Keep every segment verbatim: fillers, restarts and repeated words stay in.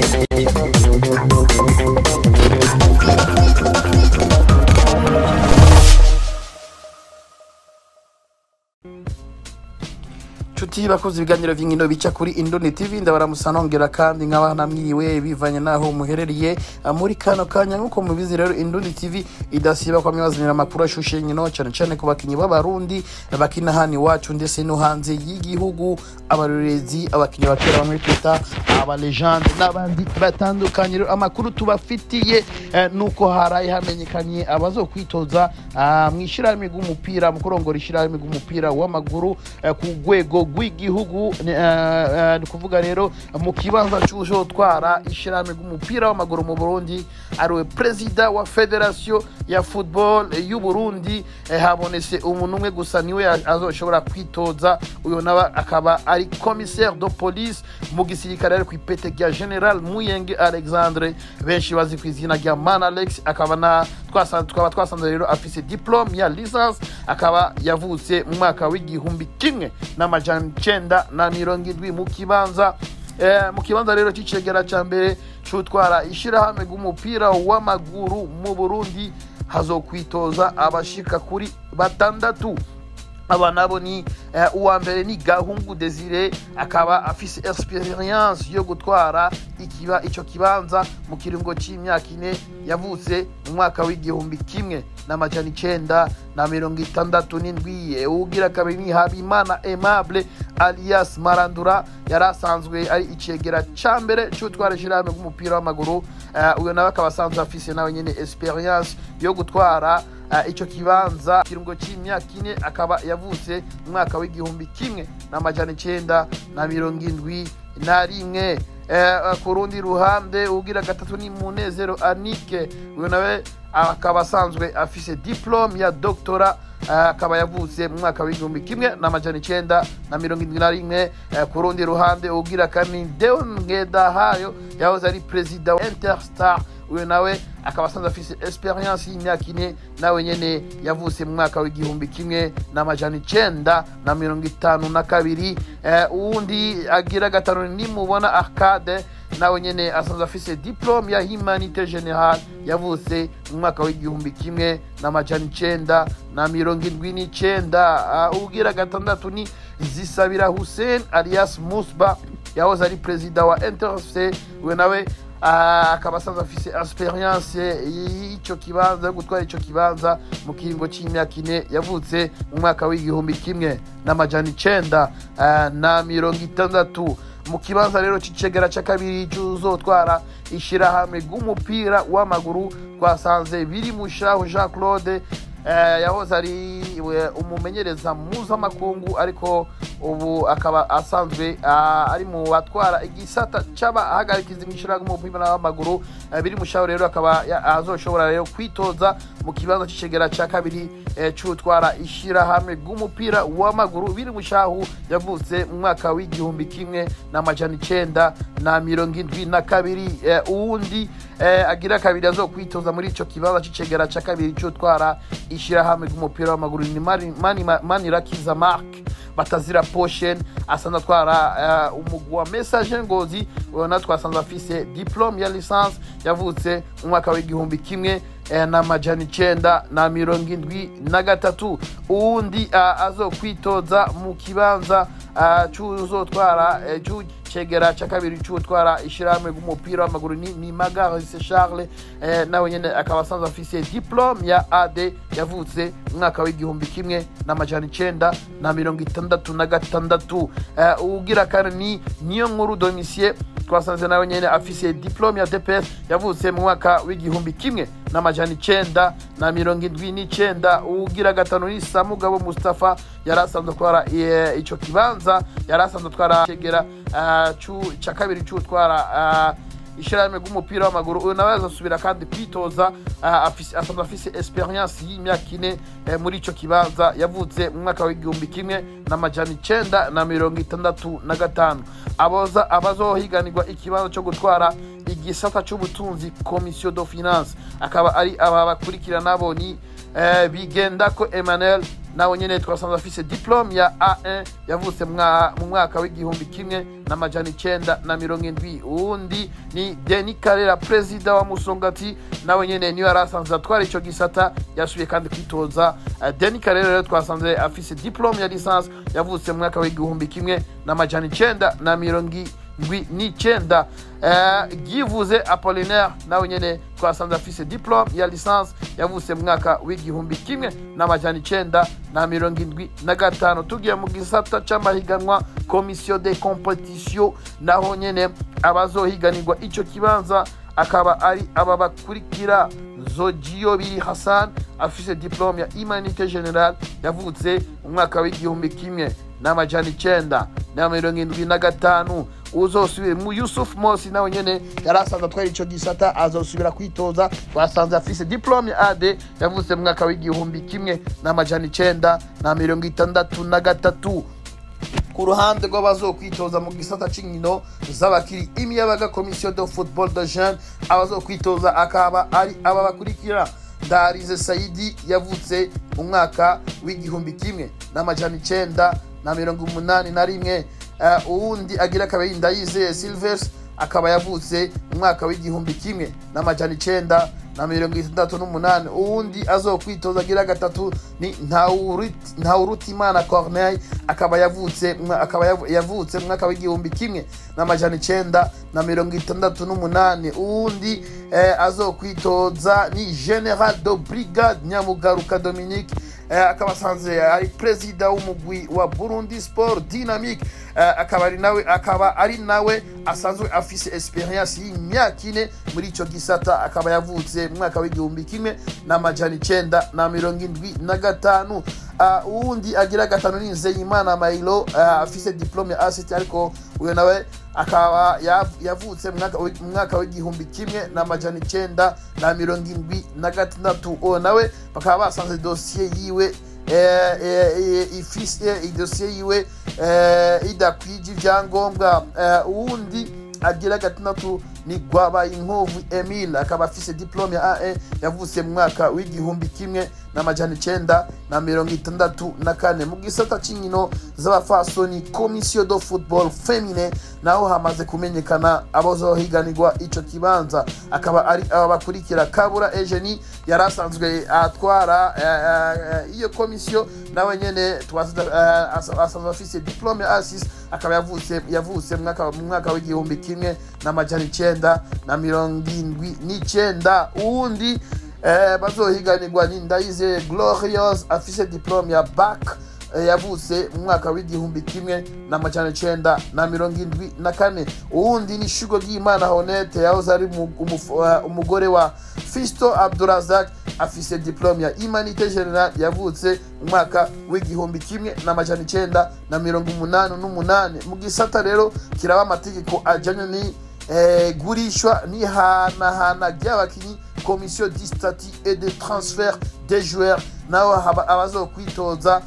Chuti bakoze ibiganiro vy'inkino bica kuri Indoni T V ndabaramusa nongera kandi nk'abana mwiriwe bivanye naho muhereriye muri kano kanya nkuko mubizi rero Indoni T V idasiba kwa mwazanira makuru ashushe nkino cyane cyane ku bakinyi b'abarundi bakina hani wacu ndetse no hanze y'igihugu abarorezi abakinyi bakera bamwe twita aba legend n'abandi batandukanye rero amakuru tubafitiye eh, nuko haraye hamenyekanye abazokwitoza uh, mwishirahamwe g'umupira mu kurongora ishirahamwe g'umupira w'amaguru uh, ku rwego rw'igihugu ni kuvuga rero mu kibanza cy'uzotwara ishirahamwe g'umupira w'amaguru mu Burundi ariwe president wa federation ya football y'u Burundi habonetse umuntu umwe gusa niwe azoshobora kwitoza uyo naba akaba ari commissaire de police mu gisirikare ku ipete rya General Muyenge Alexandre benshi bazi ku izina rya Man Alex akaba na twasanze twaba twasanze rero afise diplome ya licence akaba yavutse mu mwaka w'igihumbi kimwe n'amajana icenda na mirongo indwi mu kibanza eh, mu kibanza rero c'icegera ca mbere c'utwara ishirahamwe g'umupira w'amaguru mu Burundi hazokwitoza abashika kuri batandatu aba nabo ni uh, uwa mbere ni Gahungu Desire akaba afise experience yo gutwara ikiba ico kibanza mu kiringo c'imyaka ine yavutse mu mwaka w'igihumbi kimwe n'amajana icenda na mirongo itandatu n'indwi ugira kabiri ni Habimana Aimable alias Marandura yarasanzwe ari icegera ca mbere c'utwara ishirahamwe g'umupira w'amaguru uh, uyo nawe akaba asanzwe afise nawe nyene experience yo gutwara Uh, ico kibanza kirungo c'imyaka ine akaba yavutse mu mwaka w'igihumbi kimwe n'amajana icenda na mirongo indwi na rimwe uh, ku rundi ruhande ugira gatatu ni Munezero Anike uyo nawe akaba asanzwe afise diplome ya doctora akaba yavutse mu mwaka w'igihumbi kimwe n'amajana icenda na mirongo indwi na rimwe ku rundi ruhande ugira kani Deon Ngedahayo yahoze ari president wa Interstar uyo nawe akaba asanzwe afise experience y'imyaka ine nawe nyene yavutse mu mwaka w'igihumbi kimwe n'amajana icenda na mirongo itanu na kabiri uwundi agira gatanu ni Mubona Arcade nawe nyene asanzwe afise diplome ya Humanité Générale yavutse mu mwaka w'igihumbi kimwe n'amajana icenda na mirongo indwi n'icenda ugira gatandatu ni Zisabira Hussein alias Musba yahoze ari president wa Interse we nawe akaba asanzwe afise experience y'ico kibanza gutwara ico kibanza mu kiringo c'imyaka ine yavutse mu mwaka w'igihumbi kimwe n'amajana icenda na mirongo itandatu mu kibanza rero c'icegera ca kabiri c'uzotwara ishirahamwe g'umupira w'amaguru twasanze biri mushaho Jean Claude eh, yahoze ari umumenyereza mpuzamakungu ariko ubu akaba asanzwe uh, ari mu batwara igisata c'aba ahagarikiza mw'ishirahamwe g'umupira w'amaguru uh, biri mushaho rero akaba azoshobora rero kwitoza mu kibanza c'icegera ca kabiri eh, c'utwara ishirahamwe g'umupira w'amaguru biri mushaho yavutse mu mwaka w'igihumbi kimwe n'amajana icenda na mirongo indwi na kabiri uwundi eh, agira kabiri azokwitoza muri ico kibanza c'icegera ca kabiri c'utwara ishirahamwe g'umupira w'amaguru ni Manirakiza Mark Batazira Potion asanzwe atwara uh, umugwi wa Message Ngozi na twasanzwe afise diplome ya licence yavutse mu mwaka w'igihumbi kimwe eh, n'amajana icenda na mirongo indwi na gatatu uwundi uh, azokwitoza mu kibanza uh, c'uzotwara uh, cegera ca kabiri c'utwara ishirahamwe g'umupira w'amaguru ni, ni Magarise Charles eh, nawe nyene akaba asanzwe afise diplome ya A D yavutse mu mwaka w'igihumbi kimwe n'amajana icenda na mirongo itandatu na gatandatu uh, ugira kandi ni niyo nkuru Domicier twasanze nawe nyene afise diplome ya D P S yavutse mu mwaka w'igihumbi kimwe n'amajana icenda na mirongo indwi n'icenda ugira gatanu ni Samugabo Mustafa yarasanzwe twara e, ico kibanza yarasanzwe twara cegera uh, cu ca kabiri c'utwara uh, ishirahamwe g'umupira w'amaguru uyu nawe azosubira kandi kwitoza uh, afise asanzwe afise experience y'imyaka ine uh, muri ico kibanza yavutse mu mwaka w'igihumbi kimwe n'amajana icenda na mirongo itandatu na gatanu aboza abazohiganirwa ikibanza cyo gutwara igisata c'ubutunzi Commission de Finance akaba ari aba bakurikira nabo ni eh, Bigendako Emmanuel nawe nyene twasanze afise diplome ya A un yavutse mu mwaka w'igihumbi kimwe n'amajana icenda na mirongo indwi. Uwundi ni Denis Karera president wa Musongati, nawe nyene niyo yarasanze atwara ico gisata, yasubiye kandi kwitoza. uh, Denis Karera rero twasanze afise diplome ya licence yavutse mu mwaka w'igihumbi kimwe n'amajana icenda na mirongo indwi n'icenda. uh, Givuze Apollinaire nawe nyene twasanze afise diplome ya licence yavutse mu mwaka w'igihumbi kimwe n'amajana icenda na mirongo indwi na gatanu. Tugiye mu gisata c'amahiganwa commission de competition, naho nyene abazohiganirwa ico kibanza akaba ari aba bakurikira: Zogio Biri Hassan afise diplome ya Humanité Générale yavutse mu mwaka w'igihumbi kimwe n'amajana icenda na mirongo indwi na gatanu. Uzosubira mu Yusuf Mosi nawe nyene yarasanze atwara ico gisata, azosubira kwitoza. Twasanze afise diplome ya A D yavutse mu mwaka w'igihumbi kimwe n'amajana icenda na mirongo itandatu na gatatu. Ku ruhande rw'abazokwitoza mu gisata c'inkino z'abakiri imiyabaga commission de football de jeunes, abazokwitoza akaba ari aba bakurikira: Ndarize Saidi yavutse mu mwaka w'igihumbi kimwe n'amajana icenda na mirongo umunani na rimwe. Uh, uwundi agira akaba Ndayizeye Silvers akaba yavutse mu mwaka w'igihumbi kimwe n'amajana icenda na mirongo itandatu n'umunani. Uwundi azokwitoza agira gatatu ni Ntawurutimana Corneille akaba yavutse akaba yavutse mu mwaka w'igihumbi kimwe n'amajana icenda na mirongo itandatu n'umunani. Uwundi eh, azokwitoza ni General de Brigade Nyamugaruka Dominique, eh, akaba asanzwe ari president w'umugwi wa Burundi Sport Dynamique, eh, akaba ari nawe akaba ari nawe asanzwe afise experience y'imyaka ine muri ico gisata, akaba yavutse mu mwaka w'igihumbi kimwe n'amajana icenda na mirongo indwi na gatanu. Uh, uwundi agira gatanu ni Nzeyimana Mailo, uh, afise diplome ya A C T, ariko uyo nawe akaba yavutse mu mwaka w'igihumbi kimwe n'amajana icenda na mirongo indwi na gatandatu. uwo nawe bakaba basanze dossier yiwe eh, eh, ifise idosiye yiwe eh, idakwije ivyangombwa. uh, uwundi agira gatandatu ni Gwabayinkovu Emile, akaba afise diplome ya A un yavutse mu mwaka w'igihumbi kimwe n'amajana icenda na mirongo itandatu na kane. Mu gisata c'inkino z'abafasoni commission de football féminin, naho hamaze kumenyekana abazohiganirwa ico kibanza, akaba ari aba bakurikira: Kabura Eugenie yarasanzwe atwara iyo commission, nawe nyene twasanze afise diplome ya A six, akaba yavutse yavutse mu mwaka w'igihumbi kimwe n'amajana icenda na mirongo indwi n'icenda. Uwundi eh, bazohiganirwa ni Ndayizeye Glorious afise diplome ya Bac, eh, yavutse mu mwaka w'igihumbi kimwe n'amajana icenda na mirongo indwi na kane. Uwundi ni Shugo Ryimana Honete yahoze ari umugore wa Fisto Abdurazak, afise diplome ya Humanité Générale yavutse mu mwaka w'igihumbi kimwe n'amajana icenda na mirongo umunani n'umunani. Mu gisata rero kiraba amategeko ajanye ni eh, gurishwa ni hana hana ry'abakinyi commission du statut et de transfert des joueurs, naho abazokwitoza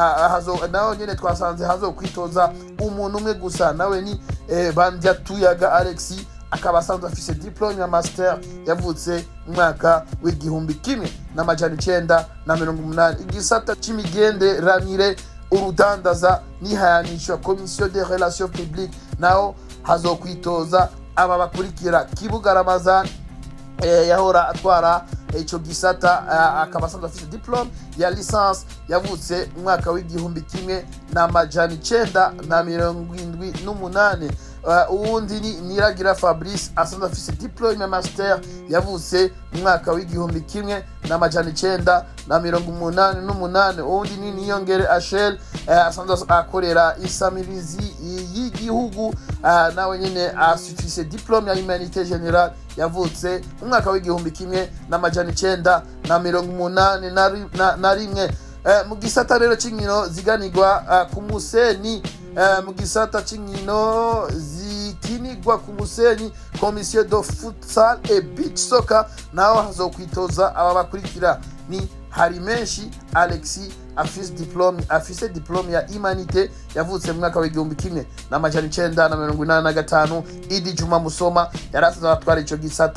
naho nyene twasanze hazokwitoza umuntu umwe gusa, nawe ni eh, Bandya Tuyaga Alexis, akaba asanzwe afise diplome ya master yavutse mu mwaka w'igihumbi kimwe n'amajana icenda na mirongo umunani. Igisata c'imigenderanire urudandaza nihayanishwa commission des relations publiques, naho hazokwitoza aba bakurikira: Kibuga Ramazan, eh, yahora atwara ico gisata, uh, akaba asanzwe afise diplome ya licence yavutse mu mwaka w'igihumbi kimwe n'amajana icenda na mirongo indwi n'umunani. Uh, uwundi ni Niragira Fabrice asanzwe afise diplome ya master yavutse mu mwaka w'igihumbi kimwe n'amajana icenda na mirongo umunani n'umunani. Uwundi ni Niyongere Achel, uh, asanzwe akorera isamirizi y'igihugu, uh, nawe nyene afise diplome ya Humanité Générale yavutse mu mwaka w'igihumbi kimwe n'amajana icenda na mirongo umunani na rimwe. Uh, mu gisata rero c'inkino ziganirwa uh, ku musenyi, Uh, mu gisata c'inkino zikinirwa ku musenyi commission de futsal et beach soccer, naho hazokwitoza aba bakurikira: ni Harimenshi Alexis afise diplome afise diplome ya Humanité yavutse mu mwaka w'igihumbi kimwe n'amajana icenda na mirongo inani na gatanu. Idi Juma Musoma yarasanzwe atwara ico gisata,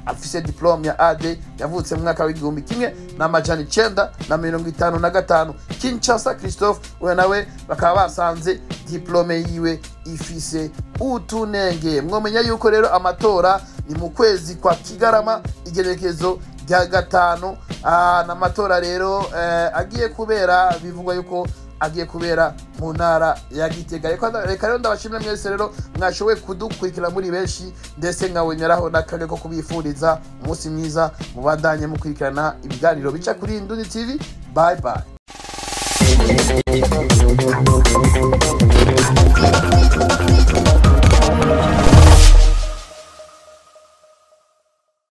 afise diplome ya A D yavutse mu mwaka w'igihumbi kimwe n'amajana icenda na mirongo itanu na gatanu. Kinshasa Christophe we nawe bakaba basanze diplome yiwe ifise utunenge. Mwomenya yuko rero amatora ni mu kwezi kwa Kigarama igerekezo rya gatanu. Ah, n'amatora rero eh, agiye kubera bivugwa yuko agiye kubera mu ntara ya Gitega. Reka rero ndabashimira mwese rero mwashoboye kudukurikira muri benshi, ndetse nkawemeraho n'akage ko kubifuriza umunsi mwiza mubandanye mukurikirana ibiganiro bica kuri Indundi T V. Bye bye.